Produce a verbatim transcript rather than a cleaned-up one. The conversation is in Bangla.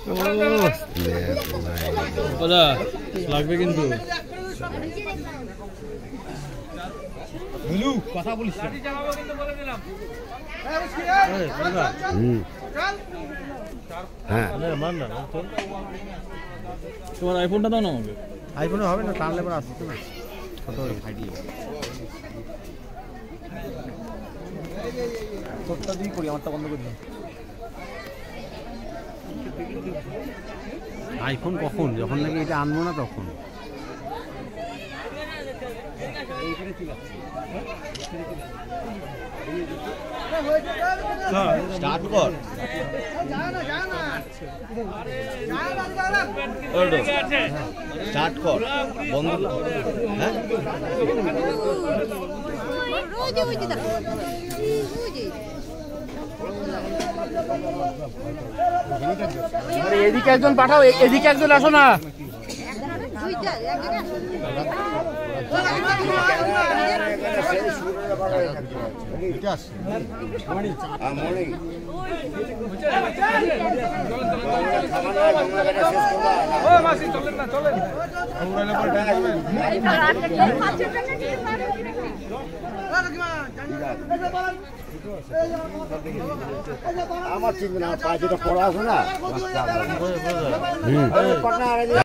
লাগবে কিন্তু কথা বলিস হ্যাঁ তোমার আইফোনটা দাও না আমাকে। আইফোনে হবে না, টানলে পর আসছে না কত তোরটা দিয়ে করি, আমারটা বন্ধ করে দিলাম। আইফোন কখন, যখন নাকি এটা আনবো না তখন। স্টার্ট কর স্টার্ট কর বন্ধ। হ্যাঁ এদিকে একজন পাঠাও, এদিকে একজন আসো না। আমার চিন্তা না, পায়ে যেটা পড়া আছে না।